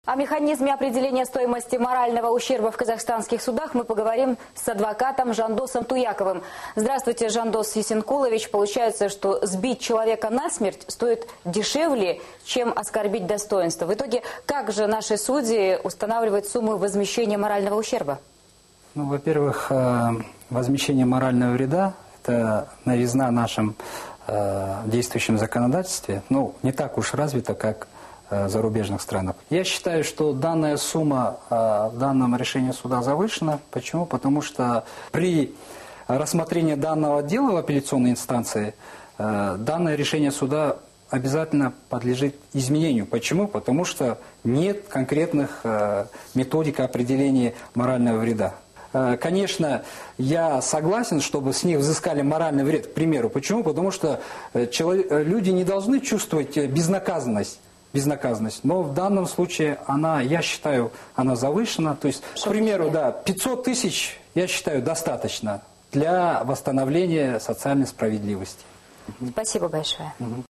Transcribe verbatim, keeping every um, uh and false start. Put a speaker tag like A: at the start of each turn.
A: О механизме определения стоимости морального ущерба в казахстанских судах мы поговорим с адвокатом Жандосом Туяковым. Здравствуйте, Жандос Есенкулович. Получается, что сбить человека насмерть стоит дешевле, чем оскорбить достоинство. В итоге, как же наши судьи устанавливают сумму возмещения морального ущерба?
B: Ну, во-первых, возмещение морального вреда – это новизна в нашем действующем законодательстве. Ну, не так уж развито, как в зарубежных странах. Я считаю, что данная сумма в данном решении суда завышена. Почему? Потому что при рассмотрении данного дела в апелляционной инстанции данное решение суда обязательно подлежит изменению. Почему? Потому что нет конкретных методик определения морального вреда. Конечно, я согласен, чтобы с них взыскали моральный вред, к примеру. Почему? Потому что люди не должны чувствовать безнаказанность. безнаказанность. Но в данном случае она, я считаю, она завышена. То есть, к примеру, да, пятьсот тысяч, я считаю, достаточно для восстановления социальной справедливости.
A: Спасибо большое.